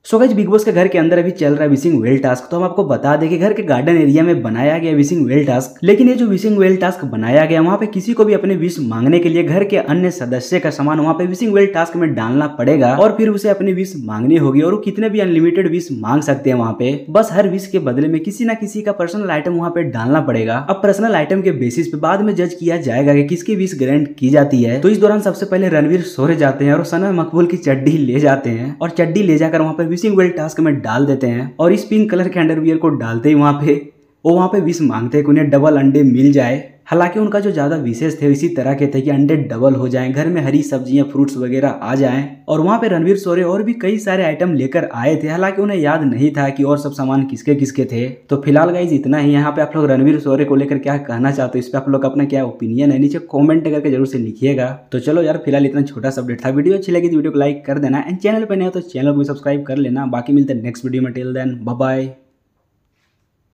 So guys big boss के घर के अंदर अभी चल रहा है विशिंग वेल टास्क। तो हम आपको बता दें कि घर के गार्डन एरिया में बनाया गया विशिंग वेल टास्क, लेकिन ये जो विशिंग वेल टास्क बनाया गया वहाँ पे किसी को भी अपने विश मांगने के लिए घर के अन्य सदस्य का सामान वहाँ पे विशिंग वेल टास्क में डालना पड़ेगा और फिर उसे अपनी विश मांगनी होगी और वो कितने भी अनलिमिटेड विश मांग सकते हैं वहाँ पे। बस हर विश के बदले में किसी ना किसी का पर्सनल आइटम वहाँ पे डालना पड़ेगा। अब पर्सनल आइटम के बेसिस पे बाद में जज किया जाएगा कि किसकी विश ग्रांट की जाती है। तो इस दौरान सबसे पहले रणवीर सोरे जाते हैं और सना मकबूल की चड्डी ले जाते हैं और चड्डी ले जाकर वहाँ पे विशिंग वेल टास्क में डाल देते हैं और इस पिंक कलर के अंडरवियर को डालते ही वहाँ पे विश मांगते हैं कि उन्हें डबल अंडे मिल जाए। हालांकि उनका जो ज्यादा विशेष थे इसी तरह के थे कि अंडे डबल हो जाएं, घर में हरी सब्जियां फ्रूट्स वगैरह आ जाएं। और वहाँ पे रणवीर सोरे और भी कई सारे आइटम लेकर आए थे, हालांकि उन्हें याद नहीं था कि और सब सामान किसके किसके थे। तो फिलहाल गाइज इतना ही। यहाँ पे आप लोग रणवीर सोरे को लेकर क्या कहना चाहते हो, इस पर आप लोग अपना क्या ओपिनियन है नीचे कॉमेंट करके जरूर से लिखिएगा। तो चलो यार फिलहाल इतना छोटा सा अपडेट था। वीडियो अच्छी लगी तो वीडियो को लाइक कर देना एंड चैनल पर नए हो तो चैनल को भी सब्सक्राइब कर लेना। बाकी मिलते हैं नेक्स्ट वीडियो में। Till then bye bye.